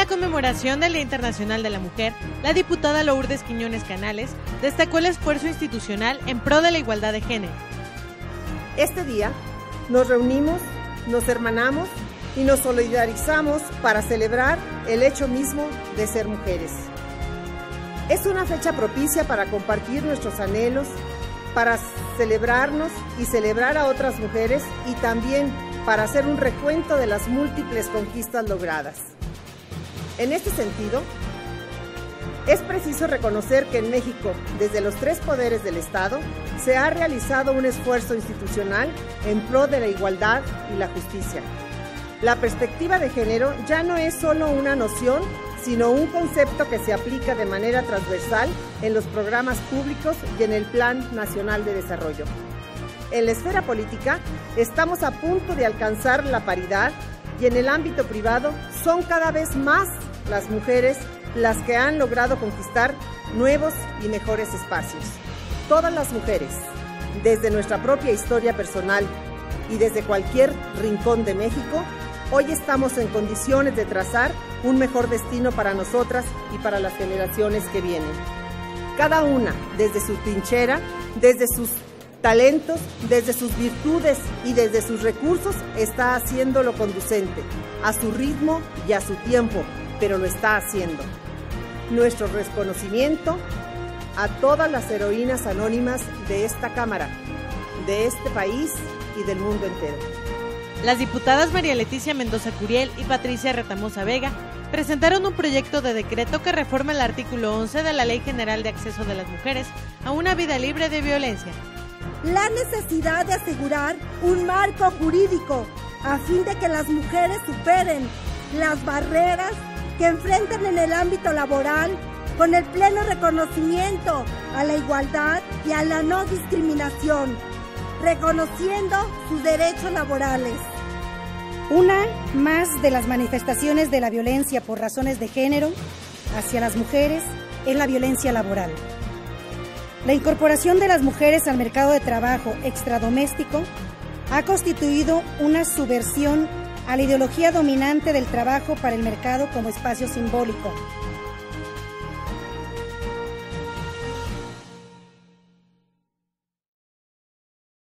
la conmemoración del Día Internacional de la Mujer, la diputada Lourdes Quiñones Canales destacó el esfuerzo institucional en pro de la igualdad de género. Este día nos reunimos, nos hermanamos y nos solidarizamos para celebrar el hecho mismo de ser mujeres. Es una fecha propicia para compartir nuestros anhelos, para celebrarnos y celebrar a otras mujeres y también para hacer un recuento de las múltiples conquistas logradas. En este sentido, es preciso reconocer que en México, desde los 3 poderes del Estado, se ha realizado un esfuerzo institucional en pro de la igualdad y la justicia. La perspectiva de género ya no es solo una noción, sino un concepto que se aplica de manera transversal en los programas públicos y en el Plan Nacional de Desarrollo. En la esfera política, estamos a punto de alcanzar la paridad y en el ámbito privado son cada vez más las mujeres las que han logrado conquistar nuevos y mejores espacios. Todas las mujeres, desde nuestra propia historia personal y desde cualquier rincón de México, hoy estamos en condiciones de trazar un mejor destino para nosotras y para las generaciones que vienen. Cada una, desde su trinchera, desde sus talentos, desde sus virtudes y desde sus recursos, está haciendo lo conducente, a su ritmo y a su tiempo, pero lo está haciendo. Nuestro reconocimiento a todas las heroínas anónimas de esta Cámara, de este país y del mundo entero. Las diputadas María Leticia Mendoza Curiel y Patricia Retamosa Vega presentaron un proyecto de decreto que reforma el artículo 11 de la Ley General de Acceso de las Mujeres a una vida libre de violencia. La necesidad de asegurar un marco jurídico a fin de que las mujeres superen las barreras que enfrentan en el ámbito laboral con el pleno reconocimiento a la igualdad y a la no discriminación, reconociendo sus derechos laborales. Una más de las manifestaciones de la violencia por razones de género hacia las mujeres es la violencia laboral. La incorporación de las mujeres al mercado de trabajo extradoméstico ha constituido una subversión a la ideología dominante del trabajo para el mercado como espacio simbólico,